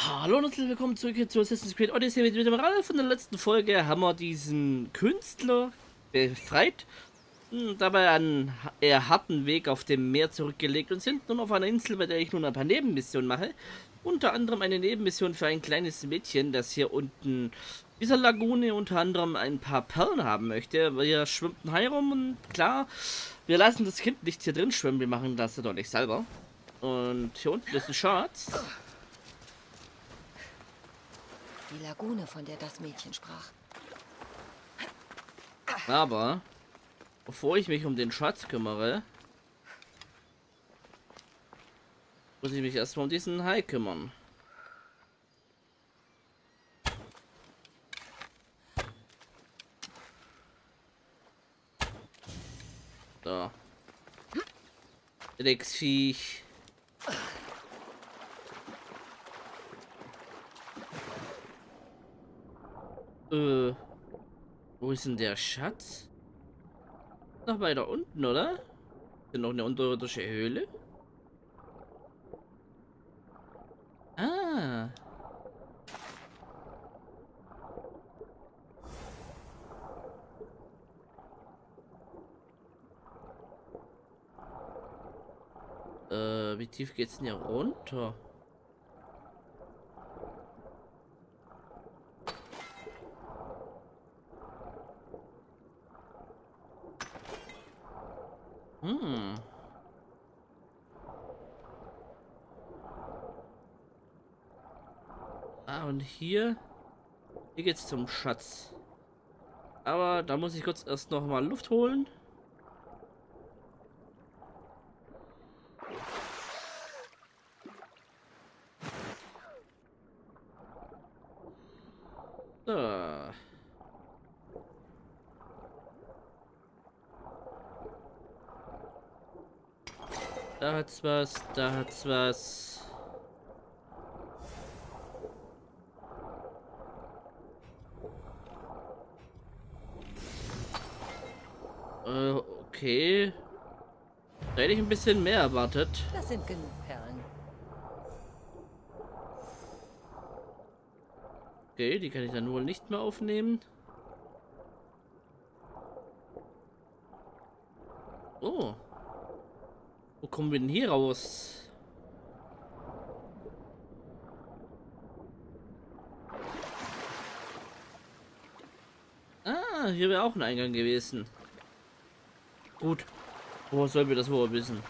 Hallo und herzlich willkommen zurück hier zu Assassin's Creed Odyssey. Mit dem Ralf. In der letzten Folge haben wir diesen Künstler befreit, dabei einen eher harten Weg auf dem Meer zurückgelegt und sind nun auf einer Insel, bei der ich nun ein paar Nebenmissionen mache. Unter anderem eine Nebenmission für ein kleines Mädchen, das hier unten dieser Lagune unter anderem ein paar Perlen haben möchte. Wir schwimmt ein Hai rum und klar, wir lassen das Kind nicht hier drin schwimmen, wir machen das doch nicht selber. Und hier unten ist ein Schatz. Die Lagune, von der das Mädchen sprach. Aber bevor ich mich um den Schatz kümmere, muss ich mich erstmal um diesen Hai kümmern. So. Drecksviech. Wo ist denn der Schatz? Noch weiter unten, oder? Ist denn noch eine unterirdische Höhle? Ah. Wie tief geht's denn hier runter? Hm. Ah, und hier geht's zum Schatz. Aber da muss ich kurz erst noch mal Luft holen. So. Da hat's was, da hat's was. Okay. Da hätte ich ein bisschen mehr erwartet. Das sind genug Perlen. Okay, die kann ich dann wohl nicht mehr aufnehmen. Oh. Wo kommen wir denn hier raus? Ah, hier wäre auch ein Eingang gewesen. Gut. Woher sollen wir das wohl wissen?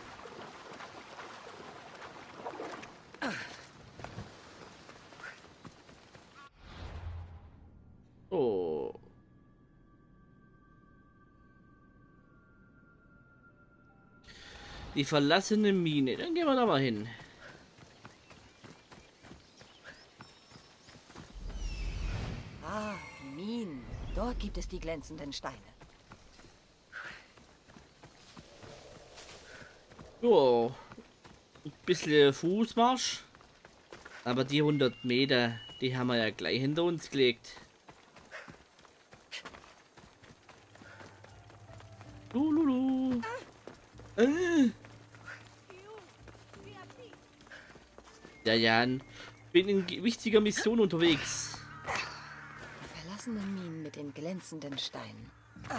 Oh. Die verlassene Mine. Dann gehen wir da mal hin. Ah, die Minen. Dort gibt es die glänzenden Steine. Jo. Ein bisschen Fußmarsch. Aber die 100 Meter, die haben wir ja gleich hinter uns gelegt. Lululu. Ja, Jan. Bin in wichtiger Mission unterwegs. Die verlassenen Minen mit den glänzenden Steinen.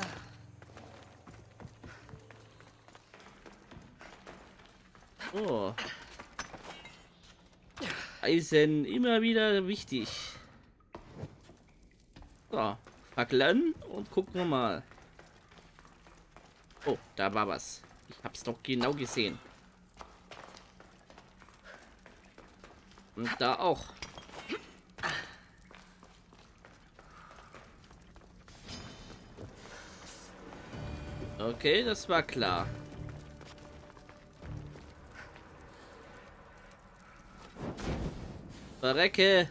Oh. Eisen, immer wieder wichtig. So, Fackeln und gucken wir mal. Oh, da war was. Ich hab's doch genau gesehen. Und da auch. Okay, das war klar. Verrecke.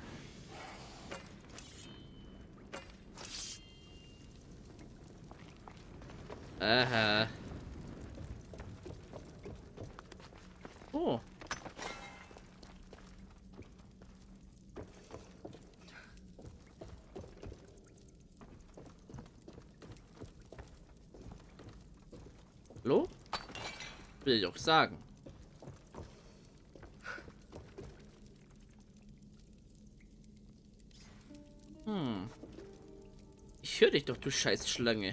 Aha. Oh. Hallo? Will ich auch sagen. Ich höre dich doch, du scheiß Schlange.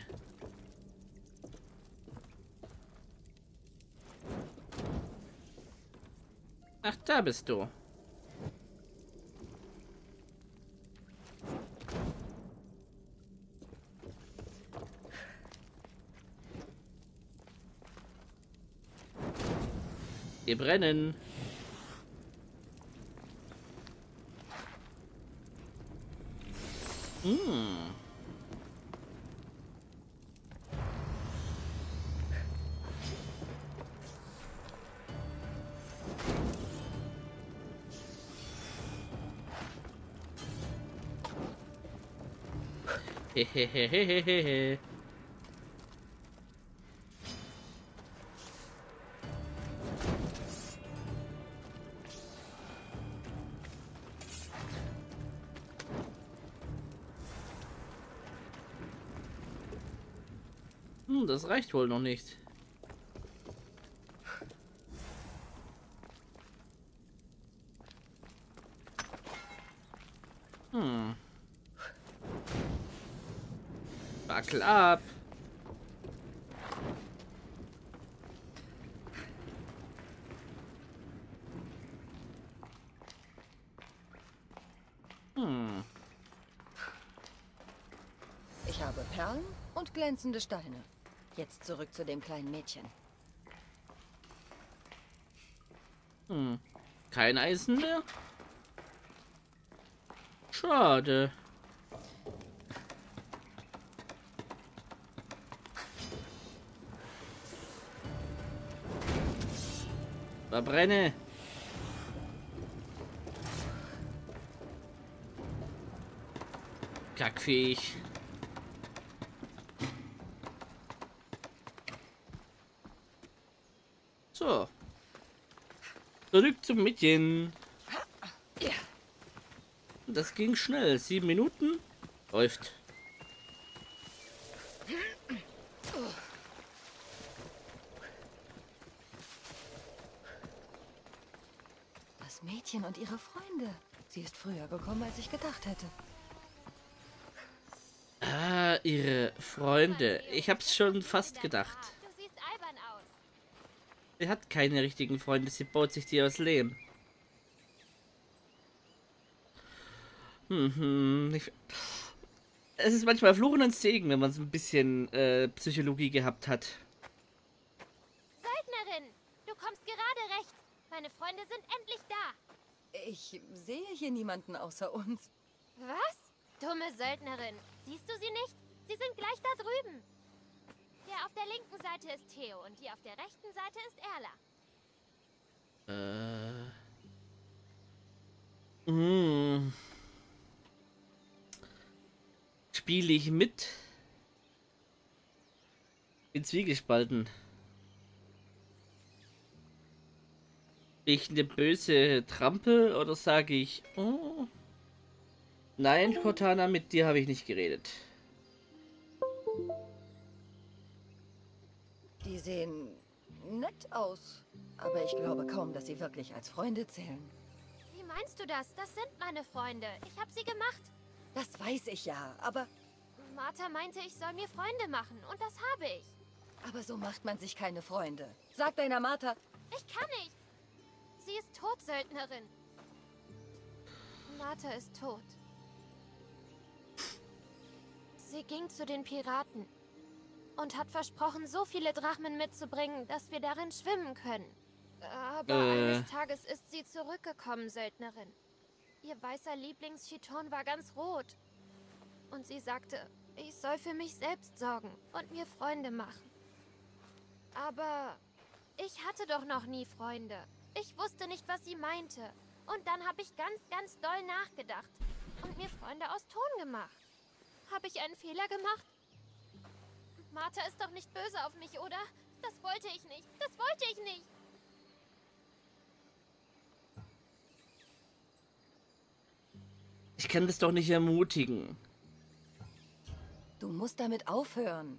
Ach, da bist du. Wir brennen. Hm. Hehehehehehe. Das reicht wohl noch nicht. Wackel ab. Ich habe Perlen und glänzende Steine. Jetzt zurück zu dem kleinen Mädchen. Kein Eisen mehr? Schade. Verbrenne. Kackviech. So. Zurück zum Mädchen. Das ging schnell. 7 Minuten. Läuft. Das Mädchen und ihre Freunde. Sie ist früher gekommen, als ich gedacht hätte. Ah, ihre Freunde. Ich hab's schon fast gedacht. Du siehst albern aus. Sie hat keine richtigen Freunde. Sie baut sich die aus Lehm. Es ist manchmal Fluch und ein Segen, wenn man so ein bisschen Psychologie gehabt hat. Söldnerin, du kommst gerade recht. Meine Freunde sind endlich da. Ich sehe hier niemanden außer uns. Was? Dumme Söldnerin. Siehst du sie nicht? Sie sind gleich da drüben. Der auf der linken Seite ist Theo und die auf der rechten Seite ist Erla. Spiele ich mit? Bin zwiegespalten. Bin ich eine böse Trampe oder sage ich, oh, nein, Cortana, mit dir habe ich nicht geredet. Die sehen nett aus. Aber ich glaube kaum, dass sie wirklich als Freunde zählen. Wie meinst du das? Das sind meine Freunde. Ich habe sie gemacht. Das weiß ich ja, aber Martha meinte, ich soll mir Freunde machen und das habe ich. Aber so macht man sich keine Freunde. Sag deiner Martha. Ich kann nicht. Sie ist tot, Söldnerin. Martha ist tot. Sie ging zu den Piraten und hat versprochen, so viele Drachmen mitzubringen, dass wir darin schwimmen können. Aber eines Tages ist sie zurückgekommen, Söldnerin. Ihr weißer Lieblingschiton war ganz rot. Und sie sagte, ich soll für mich selbst sorgen und mir Freunde machen. Aber ich hatte doch noch nie Freunde. Ich wusste nicht, was sie meinte. Und dann habe ich ganz, ganz doll nachgedacht und mir Freunde aus Ton gemacht. Habe ich einen Fehler gemacht? Martha ist doch nicht böse auf mich, oder? Das wollte ich nicht. Das wollte ich nicht. Ich kann das doch nicht ermutigen. Du musst damit aufhören.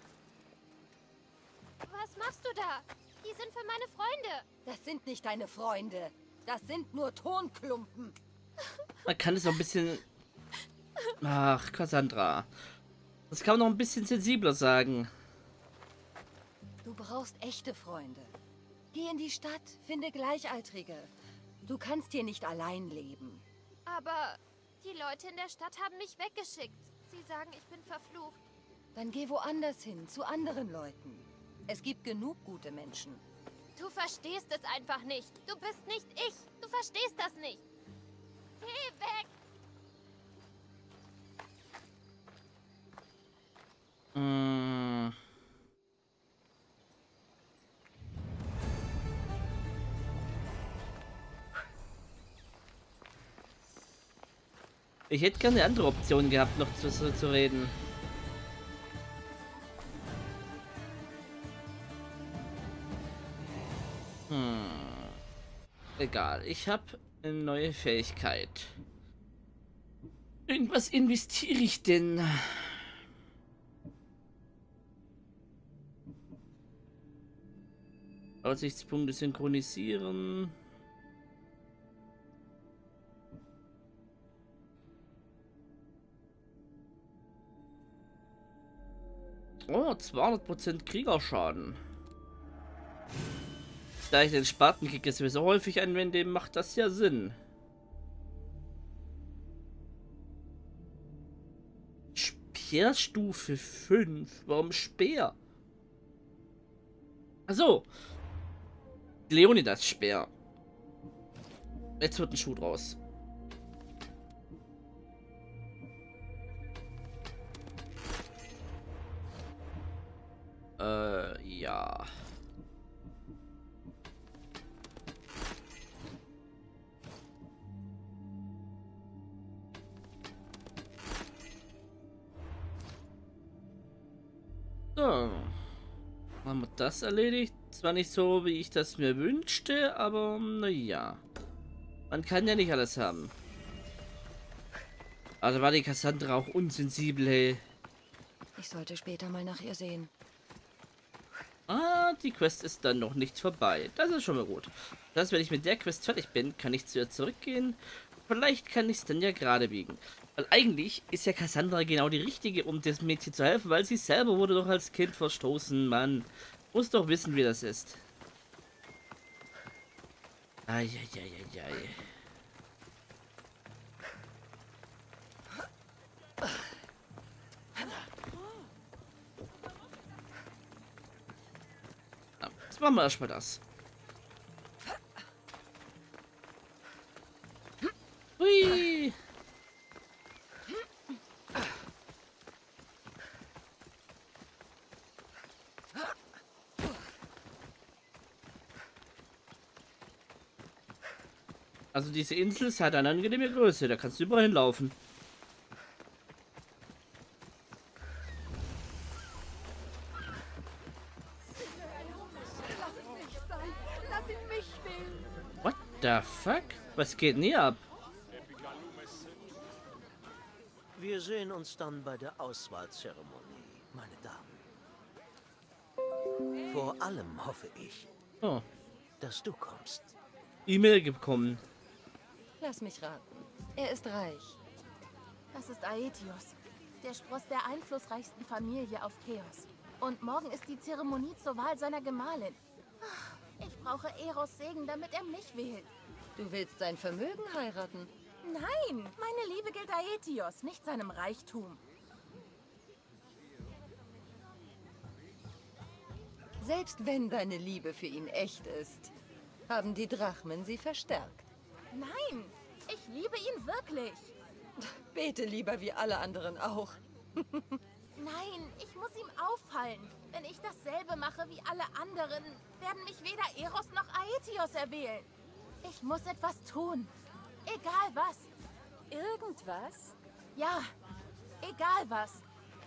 Was machst du da? Die sind für meine Freunde. Das sind nicht deine Freunde. Das sind nur Tonklumpen. Man kann es so ein bisschen... Ach, Cassandra. Das kann man noch ein bisschen sensibler sagen. Du brauchst echte Freunde. Geh in die Stadt, finde Gleichaltrige. Du kannst hier nicht allein leben. Aber die Leute in der Stadt haben mich weggeschickt. Sie sagen, ich bin verflucht. Dann geh woanders hin, zu anderen Leuten. Es gibt genug gute Menschen. Du verstehst es einfach nicht. Du bist nicht ich. Du verstehst das nicht. Geh weg. Ich hätte gerne eine andere Option gehabt, noch zu reden. Egal, ich habe eine neue Fähigkeit. Irgendwas investiere ich denn? Aussichtspunkte synchronisieren. Oh, 200% Kriegerschaden. Da ich den Spatenkick jetzt so häufig anwende, macht das ja Sinn. Speerstufe 5. Warum Speer? Achso. Leonidas Speer. Jetzt wird ein Schuh draus. Ja. So. Haben wir das erledigt? Zwar nicht so, wie ich das mir wünschte, aber naja. Man kann ja nicht alles haben. Also war die Cassandra auch unsensibel, hey. Ich sollte später mal nach ihr sehen. Ah, die Quest ist dann noch nicht vorbei. Das ist schon mal gut. Das heißt, wenn ich mit der Quest fertig bin, kann ich zu ihr zurückgehen. Vielleicht kann ich es dann ja gerade biegen. Weil eigentlich ist ja Cassandra genau die Richtige, um das Mädchen zu helfen, weil sie selber wurde doch als Kind verstoßen. Man muss doch wissen, wie das ist. Eieieiei. Jetzt machen wir erstmal das. Hui. Also diese Insel hat eine angenehme Größe, da kannst du überall hinlaufen. What the fuck? Was geht denn hier ab? Wir sehen uns dann bei der Auswahlzeremonie, meine Damen. Vor allem hoffe ich, dass du kommst. E-Mail bekommen. Lass mich raten. Er ist reich. Das ist Aetios, der Spross der einflussreichsten Familie auf Chaos. Und morgen ist die Zeremonie zur Wahl seiner Gemahlin. Ich brauche Eros Segen, damit er mich wählt. Du willst sein Vermögen heiraten? Nein, meine Liebe gilt Aetios, nicht seinem Reichtum. Selbst wenn deine Liebe für ihn echt ist, haben die Drachmen sie verstärkt. Nein, ich liebe ihn wirklich. Bete lieber wie alle anderen auch. Nein, ich muss ihm auffallen. Wenn ich dasselbe mache wie alle anderen, werden mich weder Eros noch Aetios erwählen. Ich muss etwas tun. Egal was. Irgendwas? Ja, egal was.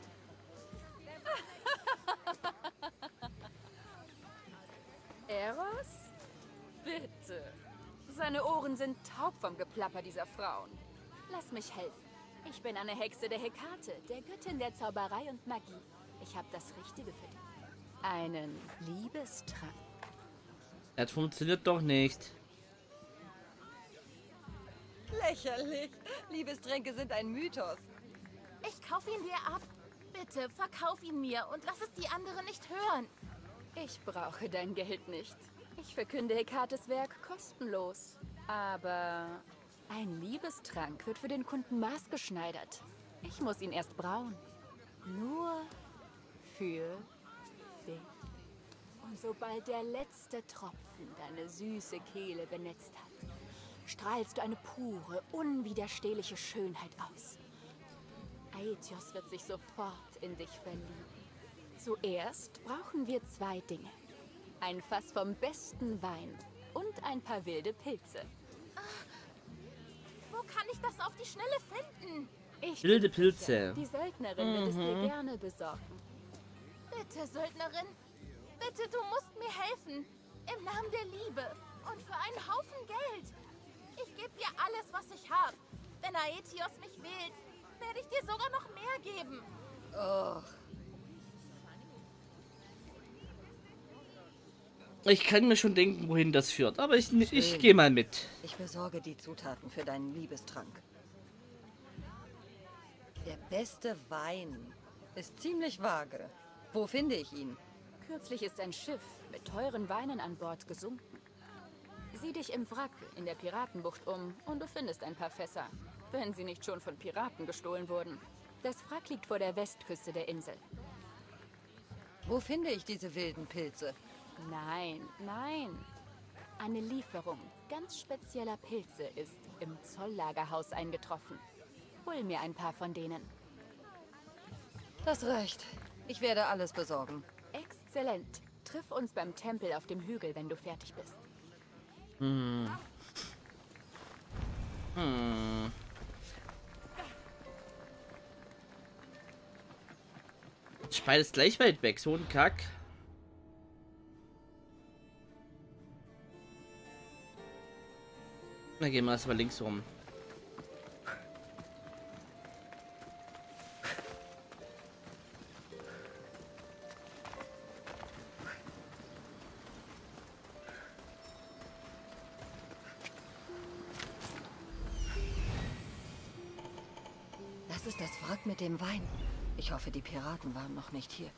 Eros? Bitte. Seine Ohren sind taub vom Geplapper dieser Frauen. Lass mich helfen. Ich bin eine Hexe der Hekate, der Göttin der Zauberei und Magie. Ich habe das Richtige für dich. Einen Liebestrank. Das funktioniert doch nicht. Lächerlich. Liebestränke sind ein Mythos. Ich kaufe ihn dir ab. Bitte, verkauf ihn mir und lass es die anderen nicht hören. Ich brauche dein Geld nicht. Ich verkünde Hekates Werk kostenlos. Aber ein Liebestrank wird für den Kunden maßgeschneidert. Ich muss ihn erst brauen. Nur für dich. Und sobald der letzte Tropfen deine süße Kehle benetzt hat, strahlst du eine pure, unwiderstehliche Schönheit aus. Aetios wird sich sofort in dich verlieben. Zuerst brauchen wir 2 Dinge. Ein Fass vom besten Wein und ein paar wilde Pilze. Wo kann ich das auf die Schnelle finden? Ich Wilde bin Pilze. sicher, die Söldnerin wird es dir gerne besorgen. Bitte, Söldnerin. Bitte, du musst mir helfen. Im Namen der Liebe. Und für einen Haufen Geld. Ich gebe dir alles, was ich habe. Wenn Aetios mich wählt, werde ich dir sogar noch mehr geben. Oh, Ich kann mir schon denken, wohin das führt, aber ich gehe mal mit. ich besorge die Zutaten für deinen Liebestrank. Der beste Wein ist ziemlich vage. Wo finde ich ihn? Kürzlich ist ein Schiff mit teuren Weinen an Bord gesunken. Sieh dich im Wrack in der Piratenbucht um und du findest ein paar Fässer, wenn sie nicht schon von Piraten gestohlen wurden. Das Wrack liegt vor der Westküste der Insel. Wo finde ich diese wilden Pilze? Nein, nein. Eine Lieferung ganz spezieller Pilze ist im Zolllagerhaus eingetroffen. Hol mir ein paar von denen. Das reicht. Ich werde alles besorgen. Exzellent. Triff uns beim Tempel auf dem Hügel, wenn du fertig bist. Speil ist gleich weit weg, so ein Kack. Na, gehen wir erstmal links rum. Das ist das Wrack mit dem Wein. Ich hoffe, die Piraten waren noch nicht hier.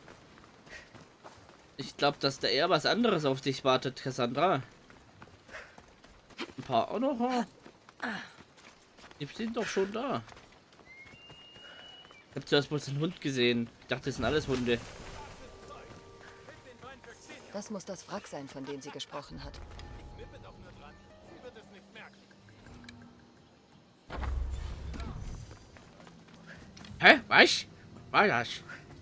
Ich glaube, dass da eher was anderes auf dich wartet, Cassandra. Ein paar auch noch. Die sind doch schon da. Ich habe zuerst bloß einen Hund gesehen. Ich dachte, das sind alles Hunde. Das muss das Wrack sein, von dem sie gesprochen hat. Hä? Was? War das?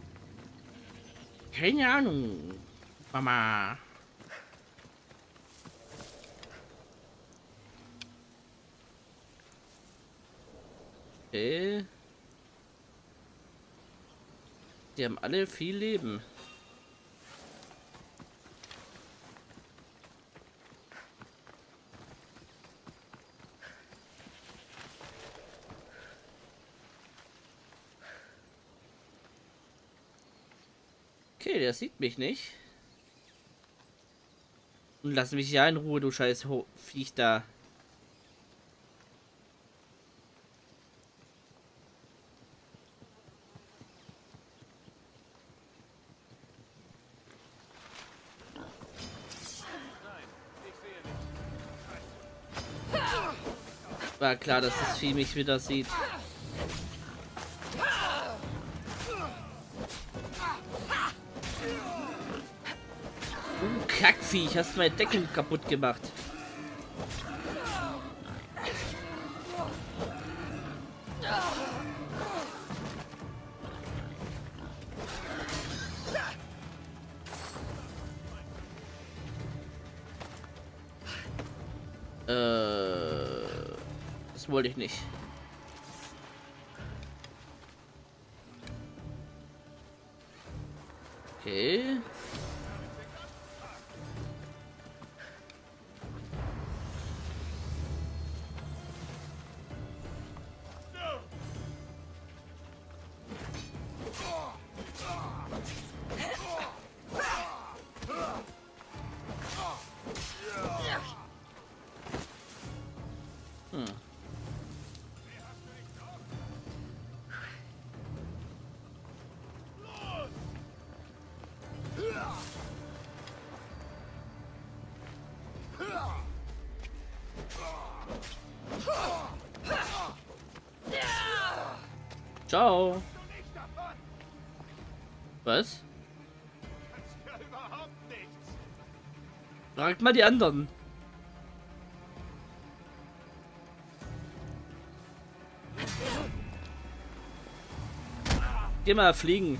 Keine Ahnung. Mama. Okay. Die haben alle viel Leben. Okay, der sieht mich nicht. Und lass mich ja in Ruhe, du scheiß Viech da. War klar, dass das Vieh mich wieder sieht. Kackviech, hast meine Deckung kaputt gemacht. Das wollte ich nicht. Okay. Ciao. Was? Fragt mal die anderen. Geh mal fliegen.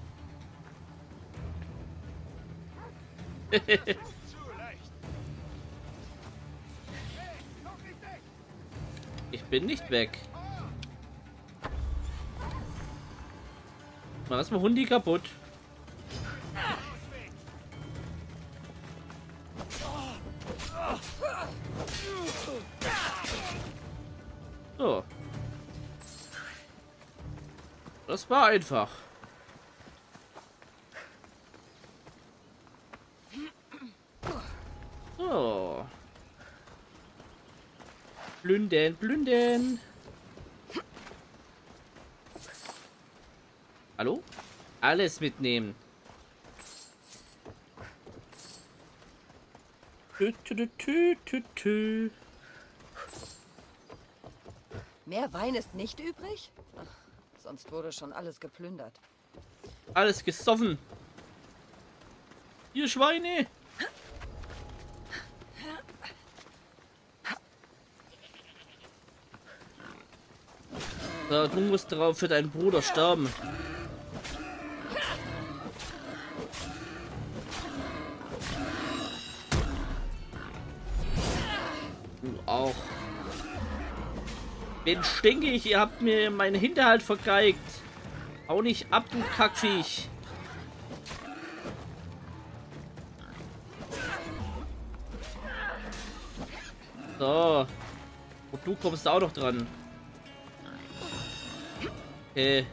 Ich bin nicht weg. Mach erstmal Hundi kaputt. So. Das war einfach. So. Plündern, plündern. Hallo? Alles mitnehmen. Mehr Wein ist nicht übrig? Ach, sonst wurde schon alles geplündert. Alles gesoffen. Ihr Schweine. So, du musst darauf für deinen Bruder sterben. Du auch. Wen stinke ich? Ihr habt mir meinen Hinterhalt vergeigt. Hau nicht ab, du Kackviech. So. Und du kommst auch noch dran. Okay.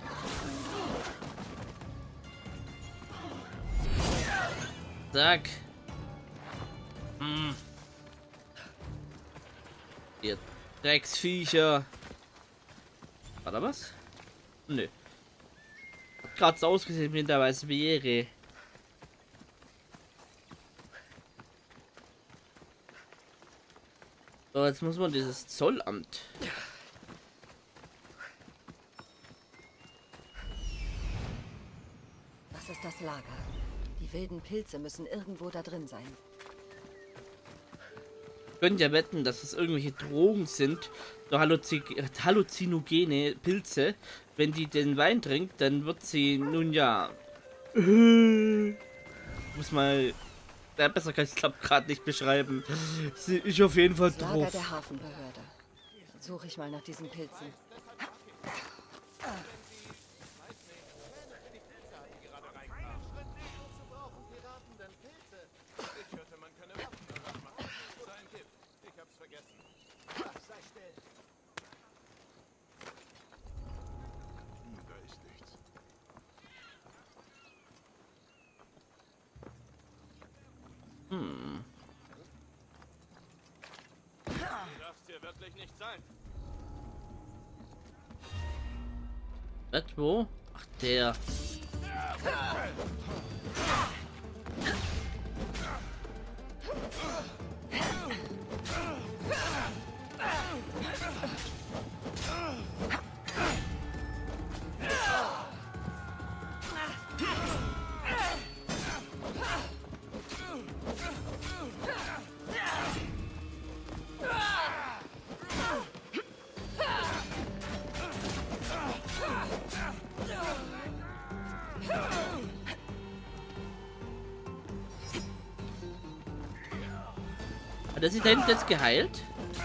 Zack. Ihr Drecksviecher. War da was? Nö. Hat gerade so ausgesehen wie der weiße Barriere. So, jetzt muss man dieses Zollamt. Das ist das Lager. Die wilden Pilze müssen irgendwo da drin sein. Könnt ja wetten, dass es irgendwelche Drogen sind, so halluzinogene Pilze. Wenn die den Wein trinkt, dann wird sie nun ja. Muss mal. Ja, besser kann ich es glaube gerade nicht beschreiben. Sie ist auf jeden Fall Das Lager drauf. der Hafenbehörde. Suche ich mal nach diesen Pilzen. Was, wo? Ach, der. Hat er sich da hinten jetzt geheilt?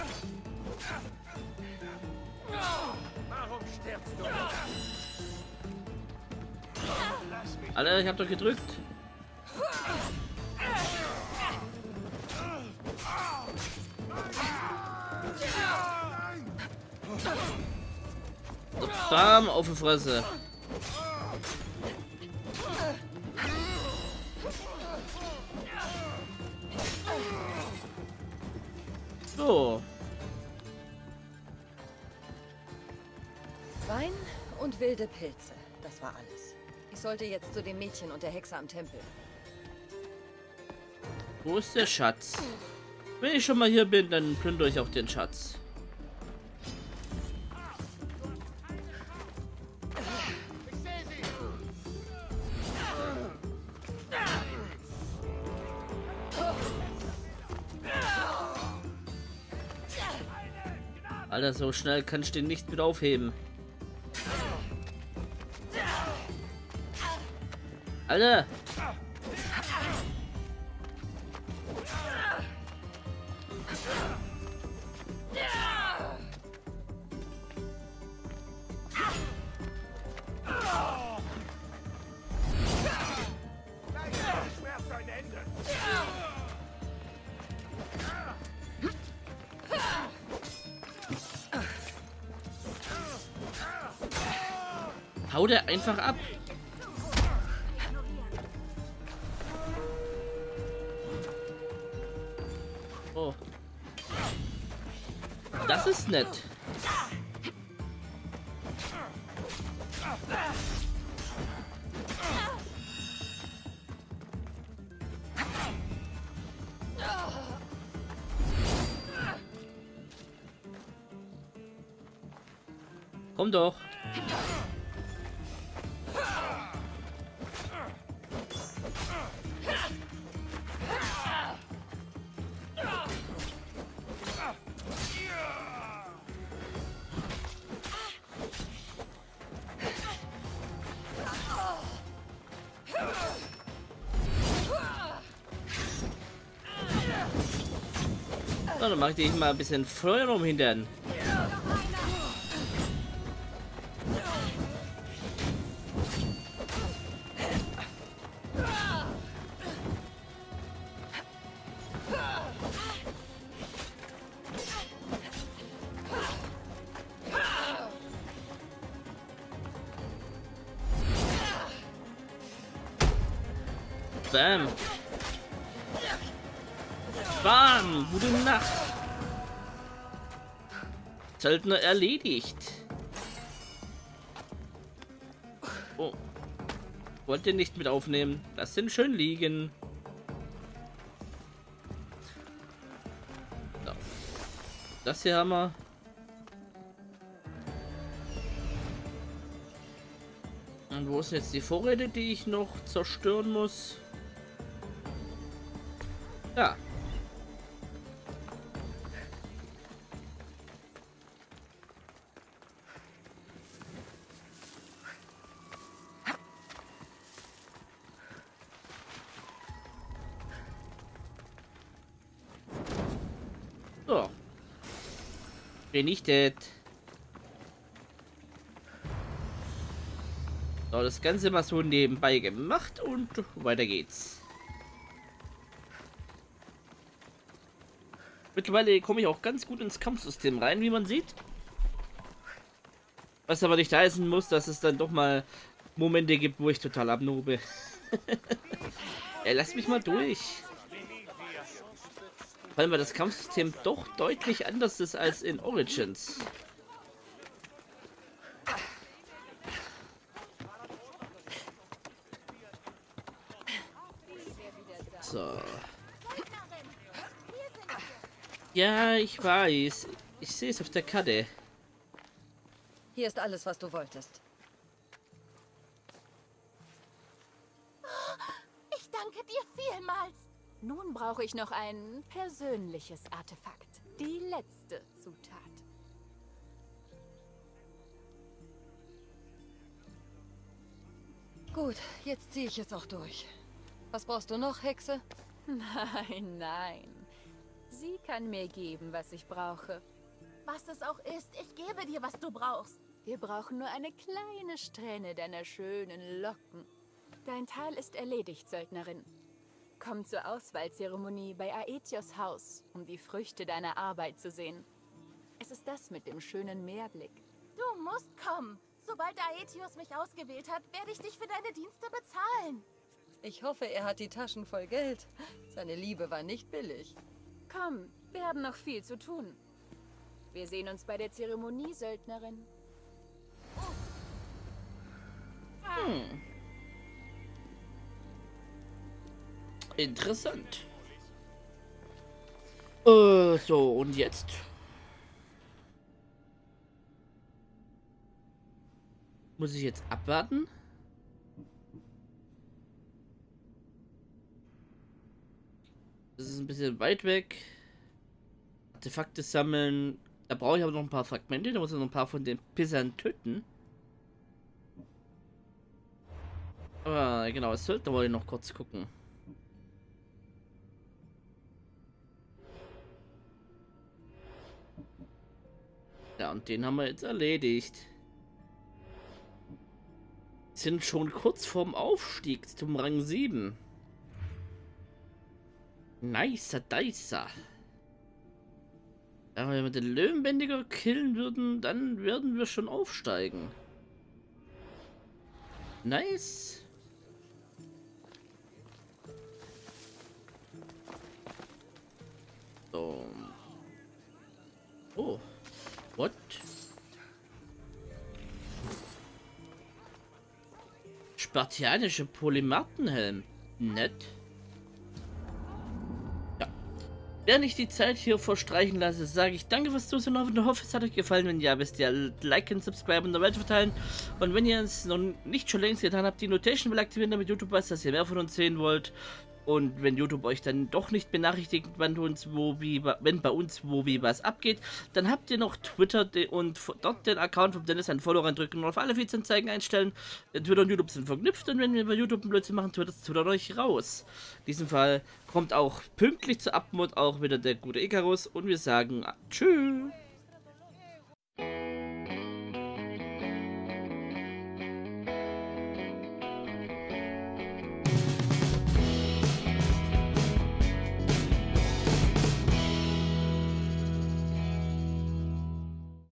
Alter, ich hab doch gedrückt. So, bam, auf die Fresse. So. Wein und wilde Pilze. Das war alles. Ich sollte jetzt zu dem Mädchen und der Hexe am Tempel. Wo ist der Schatz? Wenn ich schon mal hier bin, dann plündere ich auch den Schatz. Alter, so schnell kannst du den nicht wieder aufheben. Alter! Hau der einfach ab. Oh. Das ist nett. Komm doch. So, dann mach ich dich mal ein bisschen Feuer rum hintern. Bam. Bam. Gute Nacht. Söldner erledigt. Oh. Wollte nicht mit aufnehmen. Lass den schön liegen. So. Das hier haben wir. Und wo sind jetzt die Vorräte, die ich noch zerstören muss? Ja. So. Vernichtet. So, das Ganze mal so nebenbei gemacht und weiter geht's. Mittlerweile komme ich auch ganz gut ins Kampfsystem rein, wie man sieht. Was aber nicht heißen muss, dass es dann doch mal Momente gibt, wo ich total abnobe. Ja, lass mich mal durch. Weil mir das Kampfsystem doch deutlich anders ist als in Origins. So. Ja, ich weiß. Ich sehe es auf der Karte. Hier ist alles, was du wolltest. Ich danke dir vielmals. Nun brauche ich noch ein persönliches Artefakt. Die letzte Zutat. Gut, jetzt ziehe ich es auch durch. Was brauchst du noch, Hexe? Nein, nein. Sie kann mir geben, was ich brauche. Was es auch ist, ich gebe dir, was du brauchst. Wir brauchen nur eine kleine Strähne deiner schönen Locken. Dein Teil ist erledigt, Söldnerin. Komm zur Auswahlzeremonie bei Aetios Haus, um die Früchte deiner Arbeit zu sehen. Es ist das mit dem schönen Meerblick. Du musst kommen. Sobald Aetios mich ausgewählt hat, werde ich dich für deine Dienste bezahlen. Ich hoffe, er hat die Taschen voll Geld. Seine Liebe war nicht billig. Komm, wir haben noch viel zu tun. Wir sehen uns bei der Zeremonie, Söldnerin. Interessant. So, und jetzt? Muss ich jetzt abwarten? Das ist ein bisschen weit weg. Artefakte sammeln. Da brauche ich aber noch ein paar Fragmente. Da muss ich noch ein paar von den Pissern töten. Aber genau, es sollte wollte ich noch kurz gucken. Ja, und den haben wir jetzt erledigt. Sind schon kurz vorm Aufstieg zum Rang 7. Nicer Dicer. Ja, wenn wir den Löwenbändiger killen würden, dann würden wir schon aufsteigen. Nice. So. Oh. What? Spartianische Polymartenhelm. Nett. Ja. Während ich die Zeit hier verstreichen lasse, sage ich danke fürs Zusehen und hoffe, es hat euch gefallen. Wenn ja, wisst ihr, liken, subscriben und weiter verteilen. Und wenn ihr es noch nicht schon längst getan habt, die Notation Bell aktivieren, damit YouTube weiß, dass ihr mehr von uns sehen wollt. Und wenn YouTube euch dann doch nicht benachrichtigt, wenn bei uns wo wie was abgeht, dann habt ihr noch Twitter und dort den Account von Dennis ein Follow reindrücken und auf alle Feeds-Anzeigen einstellen. Twitter und YouTube sind verknüpft und wenn wir bei YouTube einen Blödsinn machen, Twitter euch raus. In diesem Fall kommt auch pünktlich zur Abmod auch wieder der gute Icarus und wir sagen tschüss.